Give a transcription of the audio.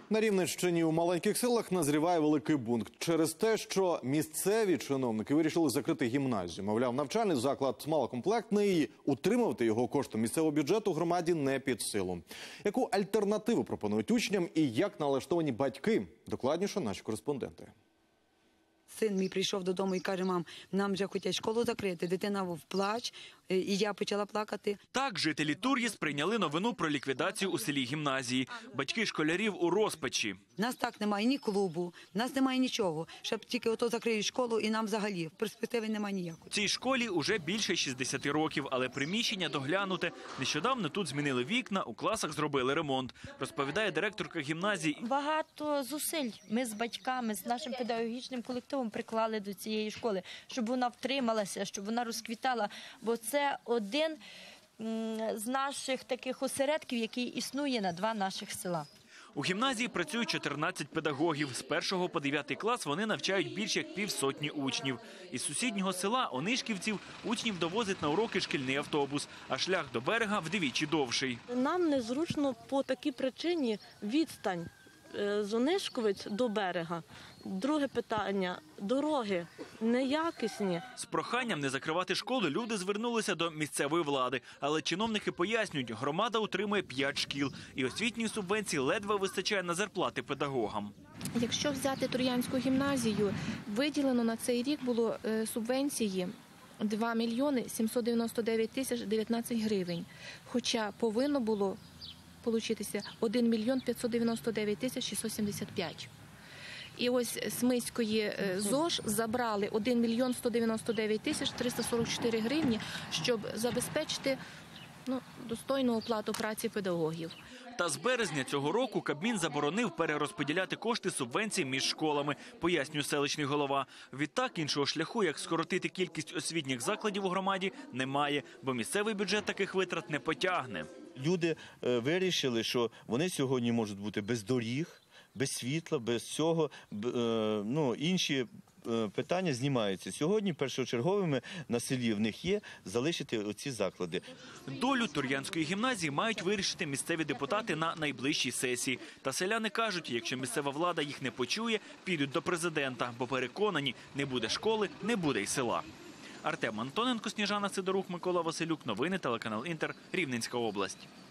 На Рівненщині у маленьких селах назріває великий бунт через те, що місцеві чиновники вирішили закрити гімназію. Мовляв, навчальний заклад малокомплектний і утримувати його коштом місцевого бюджету громаді не під силу. Яку альтернативу пропонують учням і як налаштовані батьки? Докладніше наші кореспонденти. Син мій прийшов додому і каже: мам, нам вже хочуть школу закрити. Дитина в плач, і я почала плакати. Так жителі Тур'ї сприйняли новину про ліквідацію у селі гімназії. Батьки школярів у розпачі. У нас так немає ні клубу, у нас немає нічого. Щоб тільки ото закриють школу, і нам взагалі перспективи немає ніякої. Цій школі уже більше 60 років, але приміщення доглянуте. Нещодавно тут змінили вікна, у класах зробили ремонт, розповідає директорка гімназії. Багато зусиль ми з батьками, з нашим педагогічним колективом приклали до цієї школи, щоб вона втрималася, щоб вона розквітала, бо це один з наших таких осередків, який існує на два наших села. У гімназії працюють 14 педагогів. З 1 по 9 клас вони навчають більш як півсотні учнів. Із сусіднього села Онишківців учнів довозить на уроки шкільний автобус, а шлях до берега вдвічі довший. Нам незручно по такій причині відстань з Онишковиць до берега. Друге питання – дороги неякісні. З проханням не закривати школи люди звернулися до місцевої влади. Але чиновники пояснюють, громада утримує 5 шкіл. І освітньої субвенції ледве вистачає на зарплати педагогам. Якщо взяти Тур'янську гімназію, виділено на цей рік було субвенції 2 мільйони 799 тисяч 19 гривень. Хоча повинно було получитися 1 мільйон 599 тисяч 675. І ось з Миської ЗОЖ забрали 1 мільйон 199 тисяч 344 гривні, щоб забезпечити достойну оплату праці педагогів. Та з березня цього року Кабмін заборонив перерозподіляти кошти субвенцій між школами, пояснює селищний голова. Відтак іншого шляху, як скоротити кількість освітніх закладів у громаді, немає, бо місцевий бюджет таких витрат не потягне. Люди вирішили, що вони сьогодні можуть бути без доріг, без світла, без цього, інші питання знімаються. Сьогодні першочерговими на селі в них є залишити оці заклади. Долю Тур'янської гімназії мають вирішити місцеві депутати на найближчій сесії. Та селяни кажуть, якщо місцева влада їх не почує, підуть до президента, бо переконані, не буде школи, не буде й села. Артем Антоненко, Сніжана Сидорук, Микола Василюк. Новини телеканал Інтер. Рівненська область.